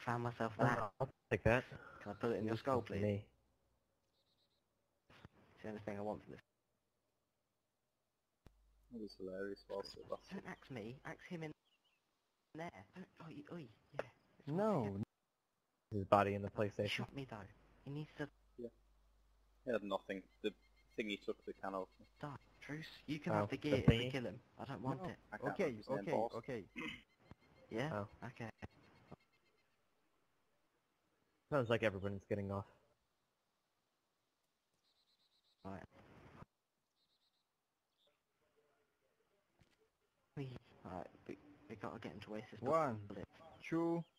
found myself that. I'll take that. Can I put it in your skull, please? Me. It's the only thing I want from this. That was hilarious whilst it lasted. Don't axe me, axe him in there. Don't, oi, oi, yeah. It's No. His body in the He PlayStation. shot me though. He needs to He had nothing. The thing he took the can off. die. Truce, you can Oh, have the the gear to thingy? kill him. I don't want it. I can't Okay, remember his name, okay, Boursk. okay. Yeah? Oh. Okay. Sounds like everyone's getting off. Alright. Alright, we gotta get him to waste his One, bullets. 2,